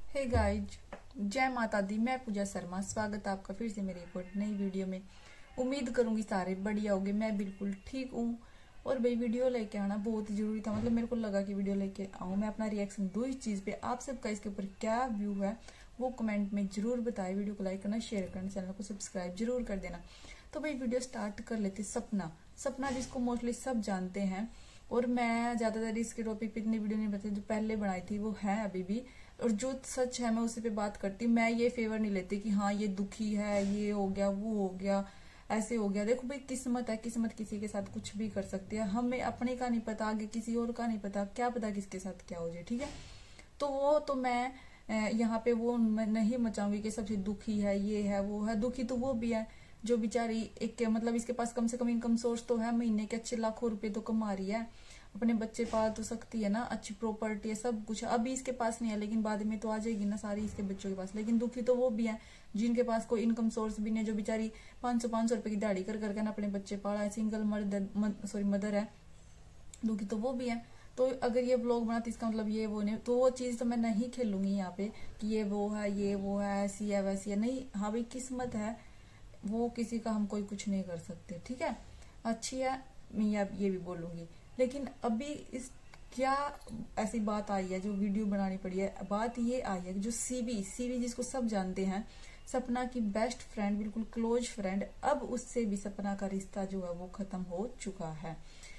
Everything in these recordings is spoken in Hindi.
हे गाइज, जय माता दी। मैं पूजा शर्मा, स्वागत है आपका फिर से मेरी एक और नई वीडियो में। उम्मीद करूंगी सारे बढ़िया होगे। मैं बिल्कुल ठीक हूँ। और भाई वीडियो लेके आना बहुत ही जरूरी था, मतलब मेरे को लगा कि वीडियो लेके आऊँ, मैं अपना रिएक्शन दूँ इस चीज पे। आप सबका इसके ऊपर क्या व्यू है वो कमेंट में जरूर बताए। वीडियो को लाइक करना, शेयर करना, चैनल को सब्सक्राइब जरूर कर देना। तो भाई वीडियो स्टार्ट कर लेते। सपना सपना जिसको मोस्टली सब जानते हैं, और मैं ज्यादातर इसके टॉपिक पे इतनी वीडियो नहीं बताती, जो पहले बनाई थी वो है अभी भी, और जो सच है मैं उसी पे बात करती। मैं ये फेवर नहीं लेती कि हाँ ये दुखी है, ये हो गया, वो हो गया, ऐसे हो गया। देखो भाई, किस्मत है, किस्मत किसी के साथ कुछ भी कर सकती है। हमें अपने का नहीं पता, आगे किसी और का नहीं पता, क्या पता किसके साथ क्या हो जाए। ठीक है, तो वो तो मैं यहाँ पे वो नहीं मचाऊंगी कि सबसे दुखी है, ये है, वो है। दुखी तो वो भी है जो बेचारी एक, मतलब इसके पास कम से कम इनकम सोर्स तो है, महीने के अच्छे लाखों रुपए तो कमा रही है, अपने बच्चे पाल तो सकती है ना, अच्छी प्रॉपर्टी है, सब कुछ। अभी इसके पास नहीं है, लेकिन बाद में तो आ जाएगी ना सारी इसके बच्चों के पास। लेकिन दुखी तो वो भी है जिनके पास कोई इनकम सोर्स भी नहीं, जो बेचारी 500 रुपए की दिहाड़ी कर करके ना अपने बच्चे पाला है, सिंगल मदर है। दुखी तो वो भी है। तो अगर ये ब्लॉग बनाती इसका मतलब ये वो नहीं, तो वो चीज तो मैं नहीं खेलूंगी यहाँ पे कि ये वो है, ये वो है, ऐसी है, वैसी है। नहीं, हाँ भाई, किस्मत है, वो किसी का हम कोई कुछ नहीं कर सकते। ठीक है, अच्छी है, मैं ये भी बोलूंगी। लेकिन अभी इस क्या ऐसी बात आई है जो वीडियो बनानी पड़ी है। बात ये आई है कि जो सीवी जिसको सब जानते हैं, सपना की बेस्ट फ्रेंड, बिल्कुल क्लोज फ्रेंड, अब उससे भी सपना का रिश्ता जो है वो खत्म हो चुका है।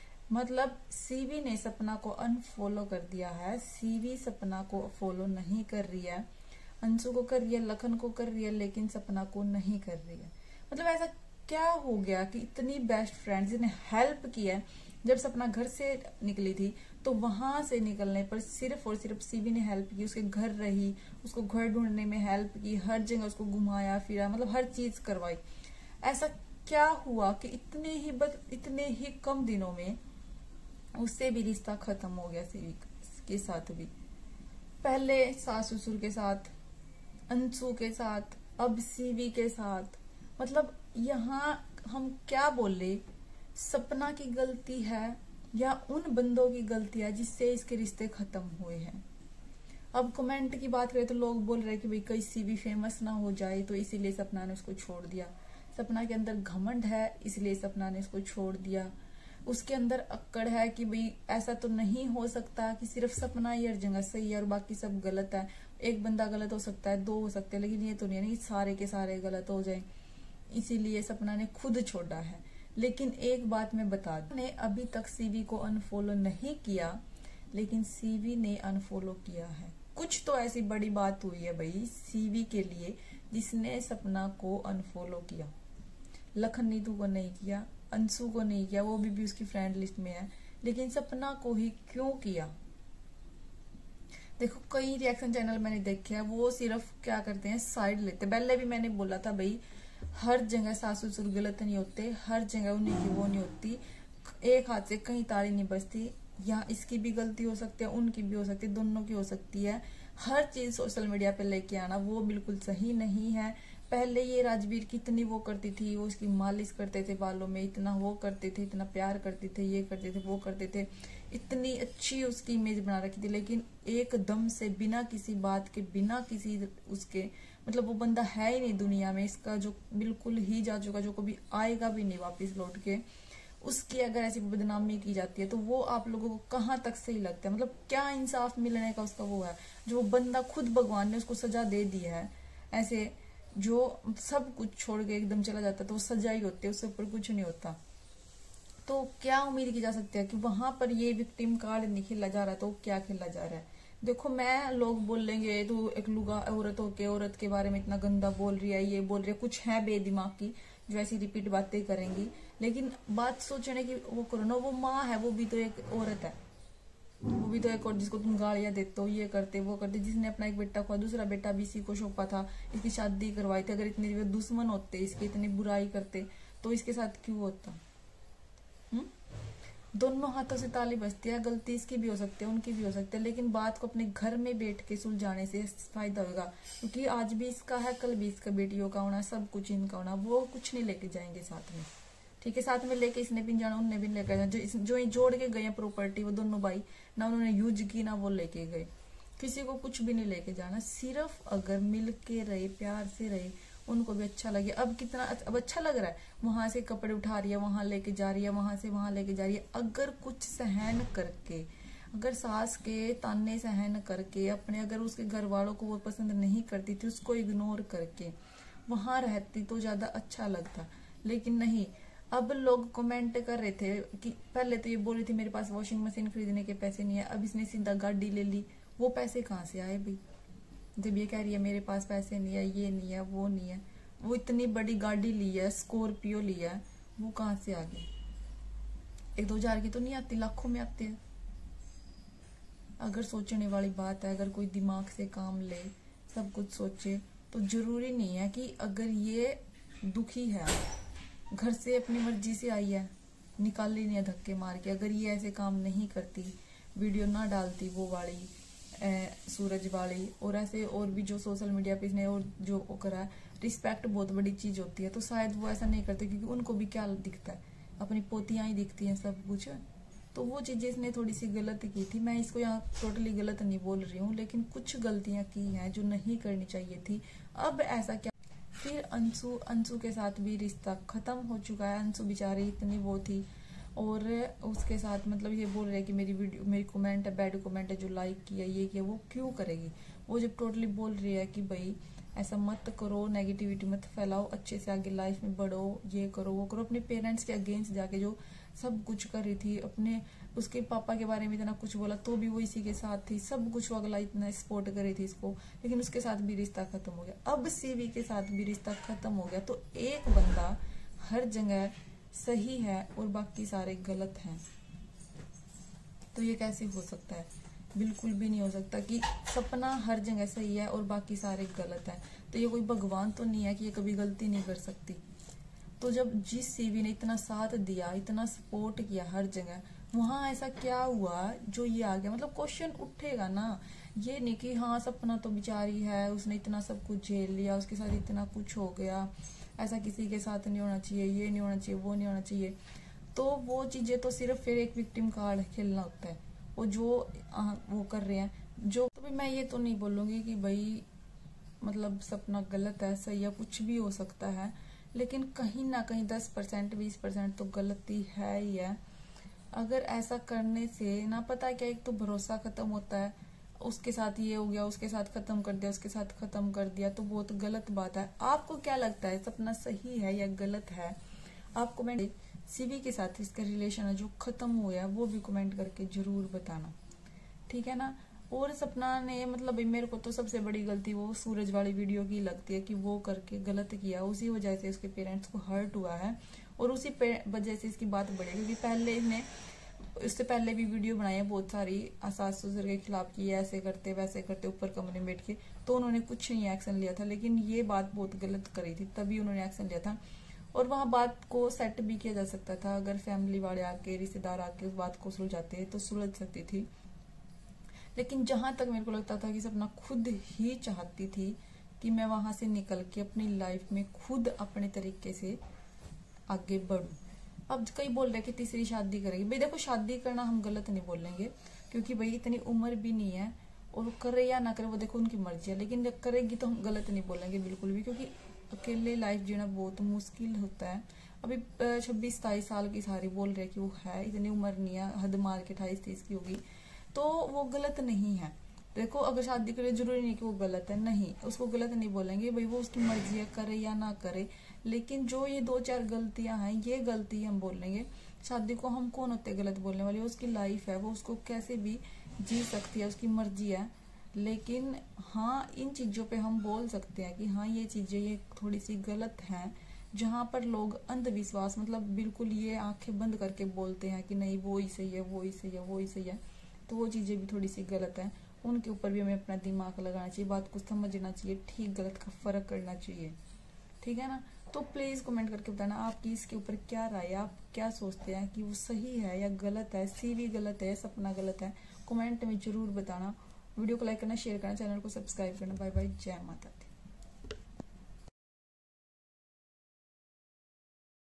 मतलब सीवी ने सपना को अनफॉलो कर दिया है। सीवी सपना को फॉलो नहीं कर रही है, अंशु को कर रही है, लखन को कर रही है, लेकिन सपना को नहीं कर रही है। मतलब ऐसा क्या हो गया कि इतनी बेस्ट फ्रेंड जिन्हें हेल्प की है, जब सपना घर से निकली थी तो वहां से निकलने पर सिर्फ और सिर्फ सीवी ने हेल्प की, उसके घर रही, उसको घर ढूंढने में हेल्प की, हर जगह उसको घुमाया फिरा, मतलब हर चीज करवाई। ऐसा क्या हुआ कि इतने ही कम दिनों में उससे भी रिश्ता खत्म हो गया सीवी के साथ भी। पहले सास ससुर के साथ, अंशु के साथ, अब सीवी के साथ। मतलब यहाँ हम क्या बोले, सपना की गलती है या उन बंदों की गलती है जिससे इसके रिश्ते खत्म हुए हैं। अब कमेंट की बात करें तो लोग बोल रहे हैं कि भाई कहीं सीवी फेमस ना हो जाए तो इसीलिए सपना ने उसको छोड़ दिया। सपना के अंदर घमंड है, इसलिए सपना ने उसको छोड़ दिया। उसके अंदर अक्कड़ है कि भाई ऐसा तो नहीं हो सकता कि सिर्फ सपना ही हर जगह सही है और बाकी सब गलत है। एक बंदा गलत हो सकता है, दो हो सकते हैं, लेकिन ये तो नहीं सारे के सारे गलत हो जाए, इसीलिए सपना ने खुद छोड़ा है। लेकिन एक बात मैं बता दूं, ने अभी तक सीवी को अनफॉलो नहीं किया, लेकिन सीवी ने अनफॉलो किया है। कुछ तो ऐसी बड़ी बात हुई है भाई सीवी के लिए जिसने सपना को अनफॉलो किया। लखन नीतू को नहीं किया, अंशु को नहीं किया, वो भी उसकी फ्रेंड लिस्ट में है, लेकिन सपना को ही क्यों किया। देखो, कई रिएक्शन चैनल मैंने देखे हैं, वो सिर्फ क्या करते हैं, साइड लेते। पहले भी मैंने बोला था भाई, हर जगह सास ससुर गलत नहीं होते, हर जगह उन्हीं की वो नहीं होती, एक हाथ से कहीं ताली नहीं बजती। यहाँ इसकी भी गलती हो सकती है, उनकी भी हो सकती है, दोनों की हो सकती है। हर चीज सोशल मीडिया पे लेके आना वो बिल्कुल सही नहीं है। पहले ये राजवीर कितनी वो करती थी, वो उसकी मालिश करते थे बालों में, इतना वो करते थे, इतना प्यार करते थे, ये करते थे, वो करते थे, इतनी अच्छी उसकी इमेज बना रखी थी। लेकिन एकदम से बिना किसी बात के, बिना किसी उसके, मतलब वो बंदा है ही नहीं दुनिया में, इसका जो बिल्कुल ही जा चुका, जो कभी आएगा भी नहीं वापिस लौट के, उसकी अगर ऐसी बदनामी की जाती है तो वो आप लोगों को कहाँ तक सही लगता है। मतलब क्या इंसाफ मिलने का उसका वो है, जो बंदा खुद भगवान ने उसको सजा दे दी है। ऐसे जो सब कुछ छोड़ के एकदम चला जाता है तो वो सजा ही होती है, उससे ऊपर कुछ नहीं होता। तो क्या उम्मीद की जा सकती है कि वहां पर ये विक्टिम कार्ड नहीं खेला जा रहा है, तो क्या खेला जा रहा है। देखो, मैं लोग बोलेंगे तो एक लुगा औरत होके औरत के बारे में इतना गंदा बोल रही है, ये बोल रही है, कुछ है बेदिमाग की जो ऐसी रिपीट बातें करेंगी। लेकिन बात सोचने की वो करो ना, वो माँ है, वो भी तो एक औरत है, वो भी तो एक और जिसको तुम गालियां देते हो, ये करते वो करते, जिसने अपना एक बेटा को, दूसरा बेटा भी इसी को सौंपा था, इसकी शादी करवाई थी। अगर इतने दुश्मन होते, इसकी इतनी बुराई करते, तो इसके साथ क्यों होता। दोनों हाथों से ताली बजती है, गलती इसकी भी हो सकती है, उनकी भी हो सकती है, लेकिन बात को अपने घर में बैठ के सुलझाने से फायदा होगा। क्योंकि आज भी इसका है, कल भी इसका बेटियों का होना, सब कुछ इनका होना, वो कुछ नहीं लेके जाएंगे साथ में। ठीक है, साथ में लेके इसने भी जाना, उनने भी लेकर जाना, जो जोड़ के गए प्रॉपर्टी, वो दोनों भाई ना उन्होंने यूज की ना वो लेके गए। किसी को कुछ भी नहीं लेके जाना, सिर्फ अगर मिल के रहे, प्यार से रहे, उनको भी अच्छा लगे। अब कितना अब अच्छा लग रहा है, वहां से कपड़े उठा रही है, वहां लेके जा रही है, वहां से वहां लेके जा रही है। अगर कुछ सहन करके, अगर सास के ताने सहन करके, अपने अगर उसके घर वालों को वो पसंद नहीं करती थी, उसको इग्नोर करके वहां रहती तो ज्यादा अच्छा लगता। लेकिन नहीं, अब लोग कमेंट कर रहे थे कि पहले तो ये बोल रही थी मेरे पास वॉशिंग मशीन खरीदने के पैसे नहीं है, अब इसने सीधा गाड़ी ले ली। वो पैसे कहाँ से आए भाई? जब ये कह रही है मेरे पास पैसे नहीं है, ये नहीं है, वो नहीं है, वो इतनी बड़ी गाड़ी ली है, स्कॉर्पियो लिया है, वो कहाँ से आ गई? 1-2 हजार की तो नहीं आती, लाखों में आती है। अगर सोचने वाली बात है, अगर कोई दिमाग से काम ले, सब कुछ सोचे, तो जरूरी नहीं है कि अगर ये दुखी है, घर से अपनी मर्जी से आई है, निकाल ली नहीं है धक्के मार के, अगर ये ऐसे काम नहीं करती, वीडियो ना डालती वो वाली सूरज वाली, और ऐसे और भी जो सोशल मीडिया पे इसने और जो करा, रिस्पेक्ट बहुत बड़ी चीज होती है, तो शायद वो ऐसा नहीं करते, क्योंकि उनको भी क्या दिखता है, अपनी पोतियां ही दिखती हैं सब कुछ। तो वो चीजें इसने थोड़ी सी गलत की थी। मैं इसको यहाँ टोटली गलत नहीं बोल रही हूँ, लेकिन कुछ गलतियां की हैं जो नहीं करनी चाहिए थी। अब ऐसा क्या, फिर अंशु के साथ भी रिश्ता खत्म हो चुका है। अंशु बेचारी इतनी वो थी, और उसके साथ मतलब ये बोल रहे हैं कि मेरी वीडियो, मेरी कमेंट है, बैड कमेंट है, जो लाइक किया ये किया, वो क्यों करेगी? वो जब टोटली बोल रही है कि भाई ऐसा मत करो, नेगेटिविटी मत फैलाओ, अच्छे से आगे लाइफ में बढ़ो, ये करो वो करो, अपने पेरेंट्स के अगेंस्ट जाके जो सब कुछ कर रही थी, अपने उसके पापा के बारे में इतना कुछ बोला तो भी वो इसी के साथ थी, सब कुछ वो अगला इतना सपोर्ट कर रही थी इसको, लेकिन उसके साथ भी रिश्ता खत्म हो गया। अब सीवी के साथ भी रिश्ता खत्म हो गया, तो एक बंदा हर जगह सही है और बाकी सारे गलत हैं, तो ये कैसे हो सकता है? बिल्कुल भी नहीं हो सकता कि सपना हर जगह सही है और बाकी सारे गलत है। तो ये कोई भगवान तो नहीं है कि ये कभी गलती नहीं कर सकती। तो जब जिस सीवी ने इतना साथ दिया, इतना सपोर्ट किया हर जगह, वहां ऐसा क्या हुआ जो ये आ गया? मतलब क्वेश्चन उठेगा ना, ये नहीं कि हाँ सपना तो बेचारी है, उसने इतना सब कुछ झेल लिया, उसके साथ इतना कुछ हो गया, ऐसा किसी के साथ नहीं होना चाहिए, ये नहीं होना चाहिए, वो नहीं होना चाहिए। तो वो चीजें तो सिर्फ फिर एक विक्टिम कार्ड खेलना होता है, वो जो वो कर रहे हैं जो। तो भाई मैं ये तो नहीं बोलूंगी कि भाई मतलब सपना गलत है, सही है, कुछ भी हो सकता है, लेकिन कहीं ना कहीं 10% 20% तो गलती है ही है। अगर ऐसा करने से ना पता क्या, एक तो भरोसा खत्म होता है, उसके साथ ये हो गया, उसके साथ खत्म कर दिया, उसके साथ खत्म कर दिया, तो बहुत गलत बात है। आपको क्या लगता है, सपना सही है या गलत है? आप कमेंट, सीवी के साथ इसका रिलेशन है जो खत्म हुआ है वो भी कमेंट करके जरूर बताना, ठीक है ना। और सपना ने मतलब मेरे को तो सबसे बड़ी गलती वो सूरज वाली वीडियो की लगती है कि वो करके गलत किया, उसी वजह से उसके पेरेंट्स को हर्ट हुआ है और उसी वजह से इसकी बात बढ़ी, क्योंकि पहले इसने इससे पहले भी वीडियो बनाई है बहुत सारी, सास ससुर के खिलाफ की, ऐसे करते वैसे करते, ऊपर कमरे में बैठ के, तो उन्होंने कुछ नहीं एक्शन लिया था, लेकिन ये बात बहुत गलत करी थी, तभी उन्होंने एक्शन लिया था। और वहां बात को सेट भी किया जा सकता था, अगर फैमिली वाले आके, रिश्तेदार आके उस बात को सुलझाते तो सुलझ सकती थी। लेकिन जहां तक मेरे को लगता था कि सपना खुद ही चाहती थी कि मैं वहां से निकल के अपनी लाइफ में खुद अपने तरीके से आगे बढ़ूं। अब कई बोल रहे कि तीसरी शादी करेगी, भाई देखो शादी करना हम गलत नहीं बोलेंगे, क्योंकि भाई इतनी उम्र भी नहीं है, और करे या ना करे वो देखो उनकी मर्जी है, लेकिन जब करेगी तो हम गलत नहीं बोलेंगे बिल्कुल भी, क्योंकि अकेले लाइफ जीना बहुत मुश्किल होता है। अभी 26-27 साल की सारी बोल रहे कि वो है, इतनी उम्र नहीं है, हद मार के 28-30 की होगी, तो वो गलत नहीं है। देखो अगर शादी करे जरूरी नहीं कि वो गलत है, नहीं, उसको गलत नहीं बोलेंगे, भाई वो उसकी मर्जी है, करे या ना करे। लेकिन जो ये 2-4 गलतियां हैं, ये गलती हम बोलेंगे। शादी को हम कौन होते गलत बोलने वाले? उसकी लाइफ है, वो उसको कैसे भी जी सकती है, उसकी मर्जी है। लेकिन हाँ, इन चीजों पे हम बोल सकते हैं कि हाँ ये चीजें ये थोड़ी सी गलत हैं, जहां पर लोग अंधविश्वास मतलब बिल्कुल ये आंखें बंद करके बोलते हैं कि नहीं वो ही सही है, वो ही सही है, वो ही सही है, तो वो चीजें भी थोड़ी सी गलत है। उनके ऊपर भी हमें अपना दिमाग लगाना चाहिए, बात को समझना चाहिए, ठीक गलत का फर्क करना चाहिए, ठीक है ना। तो प्लीज कमेंट करके बताना आपकी इसके ऊपर क्या राय है, आप क्या सोचते हैं कि वो सही है या गलत है, सीवी गलत है, सपना गलत है, कमेंट में जरूर बताना। वीडियो को लाइक करना, शेयर करना, चैनल को सब्सक्राइब करना। बाय बाय, जय माता।